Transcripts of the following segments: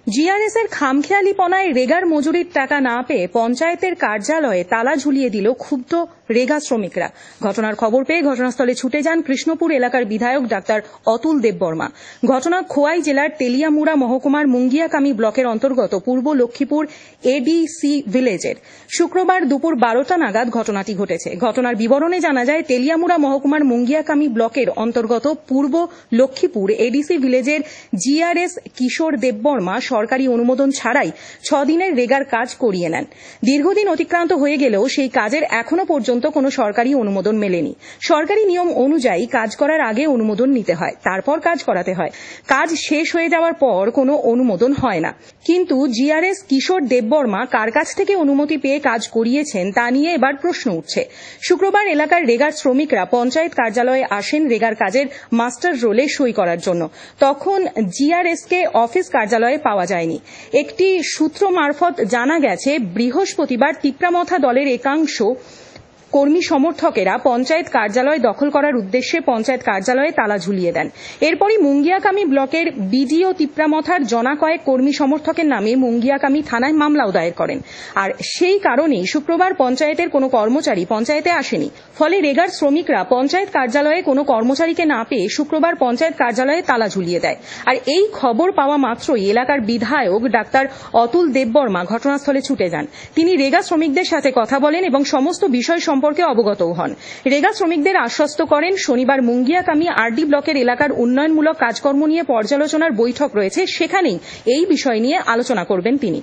GRS এর খামখেয়ালিপনায় রেগার মজুরির টাকা না পেয়ে পঞ্চায়েতের কার্যালয়ে তালা ঝুলিয়ে দিল ক্ষুব্ধ রেগা শ্রমিকরা। ঘটনার খবর পেয়ে ঘটনাস্থলে ছুটে যান কৃষ্ণপুর এলাকার বিধায়ক ডাক্তার অতুল দেববর্মা। ঘটনা খোয়াই জেলার তেলিয়ামুড়া মহকুমার মুঙ্গিয়াকামি ব্লকের অন্তর্গত পূর্ব লক্ষ্মীপুর এডিসি ভিলেজের। শুক্রবার দুপুর 12টা নাগাদ ঘটনাটি ঘটেছে। ঘটনার বিবরণে জানা যায়, তেলিয়ামুড়া মহকুমার মুঙ্গিয়াকামি ব্লকের অন্তর্গত পূর্ব লক্ষ্মীপুর এডিসি ভিলেজের জিআরএস কিশোর দেববর্মা সরকারি অনুমোদন ছাড়াই 6 দিনের রেগার কাজ করিয়ে নেন। দীর্ঘদিন অতিক্রান্ত হয়ে গেলেও সেই কাজের এখনো পর্যন্ত কোনো সরকারি অনুমোদন মেলেনি। সরকারি নিয়ম অনুযায়ী কাজ করার আগে অনুমোদন নিতে হয়, তারপর কাজ করাতে হয়। কাজ শেষ হয়ে যাওয়ার পর কোনো অনুমোদন হয় না। কিন্তু জিআরএস কিশোর দেববর্মা কার কাছ থেকে অনুমতি পেয়ে কাজ করিয়েছেন তা নিয়ে এবার প্রশ্ন উঠছে। শুক্রবার এলাকার রেগার শ্রমিকরা পঞ্চায়েত কার্যালয়ে আসেন রেগার কাজের মাস্টার রোলে সই করার জন্য। তখন জিআরএস কে অফিস কার্যালয়ে পাওয়া যায়নি। একটি সূত্র মারফত জানা গেছে, বৃহস্পতিবার তিপ্রামথা দলের একাংশ কর্মী সমর্থকেরা পঞ্চায়েত কার্যালয় দখল করার উদ্দেশ্যে পঞ্চায়েত কার্যালয়ে তালা ঝুলিয়ে দেন। এরপরই মুঙ্গিয়াকামি ব্লকের বিডিও তিপ্রামথার জনা কয়েক কর্মী সমর্থকের নামে মুঙ্গিয়াকামি থানায় মামলাও দায়ের করেন। আর সেই কারণেই শুক্রবার পঞ্চায়েতের কোনো কর্মচারী পঞ্চায়েতে আসেনি। ফলে রেগার শ্রমিকরা পঞ্চায়েত কার্যালয়ে কোনো কর্মচারীকে না পেয়ে শুক্রবার পঞ্চায়েত কার্যালয়ে তালা ঝুলিয়ে দেয়। আর এই খবর পাওয়া মাত্রই এলাকার বিধায়ক ডাক্তার অতুল দেববর্মা ঘটনাস্থলে ছুটে যান। তিনি রেগা শ্রমিকদের সাথে কথা বলেন এবং সমস্ত বিষয় সম্পর্কে অবগতও হন। রেগা শ্রমিকদের আশ্বস্ত করেন, শনিবার মুঙ্গিয়াকামি আরডি ব্লকের এলাকার উন্নয়নমূলক কাজকর্ম নিয়ে পর্যালোচনার বৈঠক রয়েছে, সেখানেই এই বিষয় নিয়ে আলোচনা করবেন তিনি।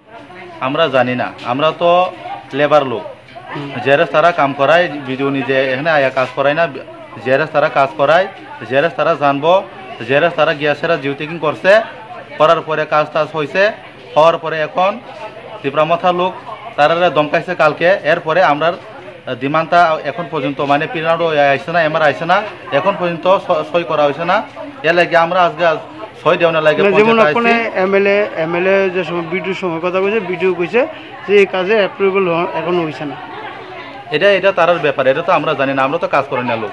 আমরা জানি না, আমরা তো লেবার লোক। জেরেস তারা কাম করায়, ভিডিও নিজে এখানে আয়া কাজ করায় না। জেরেস তারা কাজ করায়, জেরেস তারা জানবো। জেরেস তারা গ্যাসেরা জিও টেকিং করছে, করার পরে কাজ টাজ হয়েছে। হওয়ার পরে এখন তিপ্রামথা লোক তারা দমকাইছে কালকে। এরপরে আমরা ডিমান্ডটা এখন পর্যন্ত মানে পিরিয়ডও আইসে না, এমআর আইসে না, এখন পর্যন্ত সই করা হয়েছে না। এর লাগে আমরা আজকে সই দেওয়া লাগে। যেমন আপনি এমএলএ যে সময় বিডিওর সময় কথা কইছে, বিডিও কইছে যে এই কাজে অ্যাপ্রুভাল এখনো হইছে না। এটা তারার ব্যাপার, এটা তো আমরা জানি না, আমরা তো কাজ করি না লোক।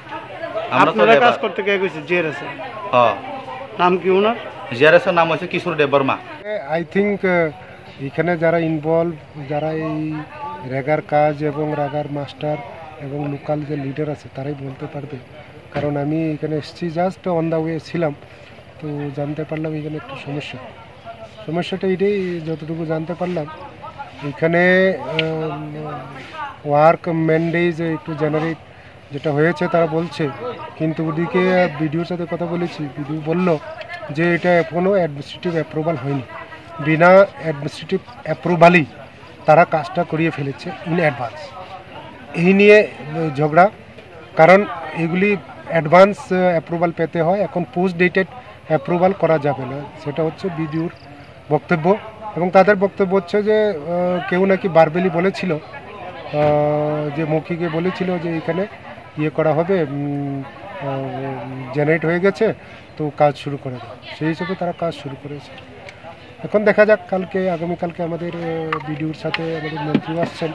আমরা তো কাজ করতে কে কইছে জিআরএস। হ্যাঁ, নাম কি ওনার? জিআরএস এর নাম হচ্ছে কিশোর দেববর্মা। আই থিঙ্ক এখানে যারা ইনভলভ, যারা এই রেগার কাজ এবং রেগার মাস্টার এবং লোকাল যে লিডার আছে তারাই বলতে পারবে। কারণ আমি এখানে এসেছি, জাস্ট অন দ্য ওয়ে ছিলাম, তো জানতে পারলাম এখানে একটু সমস্যাটা এটাই, যতটুকু জানতে পারলাম এখানে ওয়ার্ক ম্যান্ডেজ একটু জেনারেট যেটা হয়েছে তারা বলছে, কিন্তু ওদিকে বিডিওর সাথে কথা বলেছি, বিডিও বলল যে এটা এখনও অ্যাডমিনিস্ট্রেটিভ অ্যাপ্রুভাল হয়নি। বিনা অ্যাডমিনিস্ট্রেটিভ অ্যাপ্রুভালই তারা কাজটা করিয়ে ফেলেছে ইন অ্যাডভান্স। এই নিয়ে ঝগড়া, কারণ এগুলি অ্যাডভান্স অ্যাপ্রুভাল পেতে হয়, এখন পোস্ট ডেটেড অ্যাপ্রুভাল করা যাবে না। সেটা হচ্ছে বিডিওর বক্তব্য। এবং তাদের বক্তব্য হচ্ছে যে কেউ নাকি বারবেলি বলেছিল, যে মৌখিকে বলেছিল যে এখানে ইয়ে করা হবে, জেনারেট হয়ে গেছে, তো কাজ শুরু করে দেয়। সেই হিসেবে তারা কাজ শুরু করেছে। এখন দেখা যাক, আগামীকালকে আমাদের বিডিওর সাথে আমাদের মন্ত্রী আসছেন।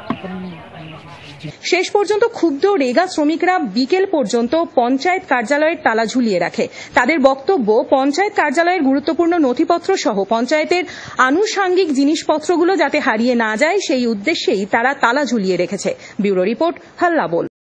শেষ পর্যন্ত ক্ষুব্ধ রেগা শ্রমিকরা বিকেল পর্যন্ত পঞ্চায়েত কার্যালয়ের তালা ঝুলিয়ে রাখে। তাদের বক্তব্য, পঞ্চায়েত কার্যালয়ের গুরুত্বপূর্ণ নথিপত্র সহ পঞ্চায়েতের আনুষাঙ্গিক জিনিসপত্রগুলো যাতে হারিয়ে না যায় সেই উদ্দেশ্যেই তারা তালা ঝুলিয়ে রেখেছে। ব্যুরো রিপোর্ট, হাল্লা বল।